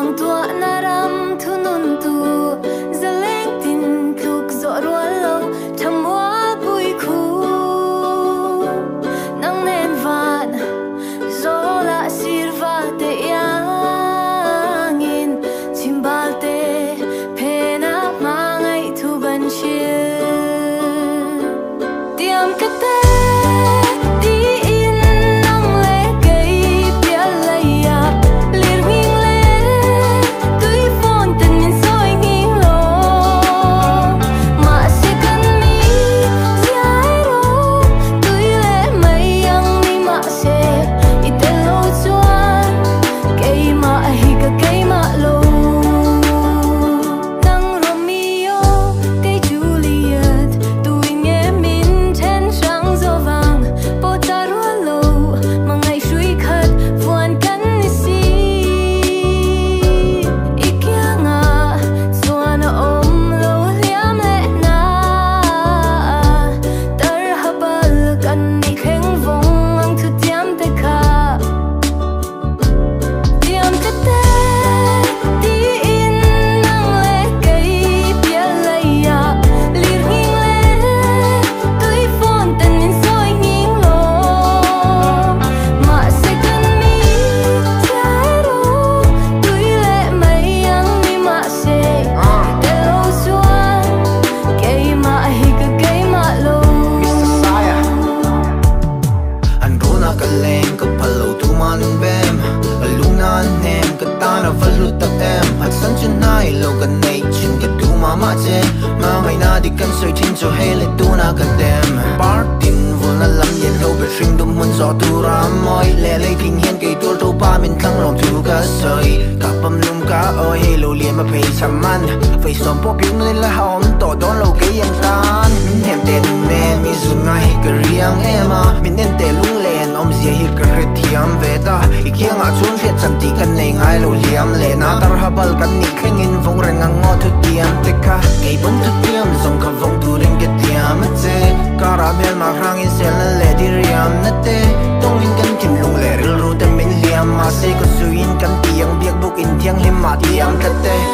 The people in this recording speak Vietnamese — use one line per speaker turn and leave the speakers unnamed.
mang tua naram thu nun tu zaleng tin tluk zo rual lo thamwa pui khu nang nen van zola sirva te yangin chimbalte pena mangai thu ban shil tiam kate
Masih ko suyin kan tiang biak bukin tiang lima tiang kate